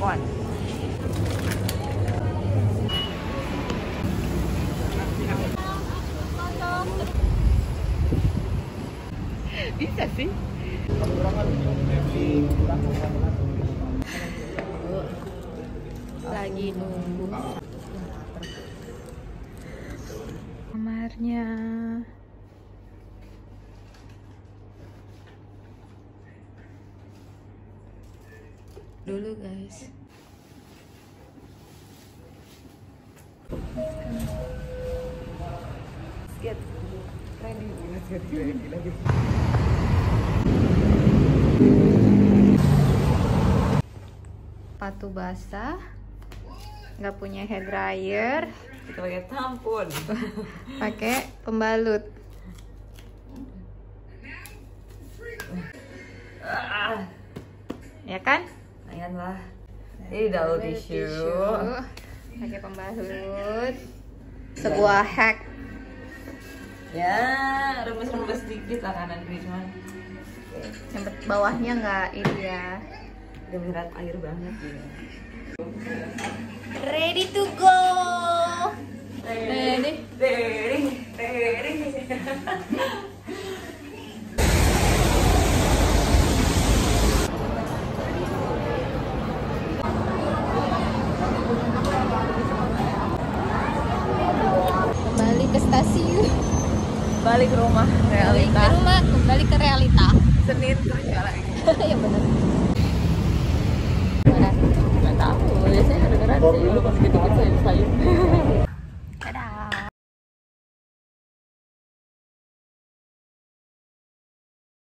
on. Bisa sih. Lagi nunggu kamarnya. Dulu guys. Get ready. Lagi. Sepatu basah, nggak punya hair dryer, Kita pakai tampon, pakai pembalut. Ya kan? lumayan lah. Ini double tisu. Pakai pembalut. Sebuah hack. Ya, remes-remes sedikit lah kanan kiri cuman. Yang bawahnya nggak ini ya. Udah berat air banget ya. Ready to go. Ready. Balik ke stasiun. Balik ke rumah Balik realita. ke rumah, kembali ke realita. Senin kerja lagi. Ya benar. Nggak tahu, biasanya kedengeran sih kalau pas gitu-gitu sayup-sayup.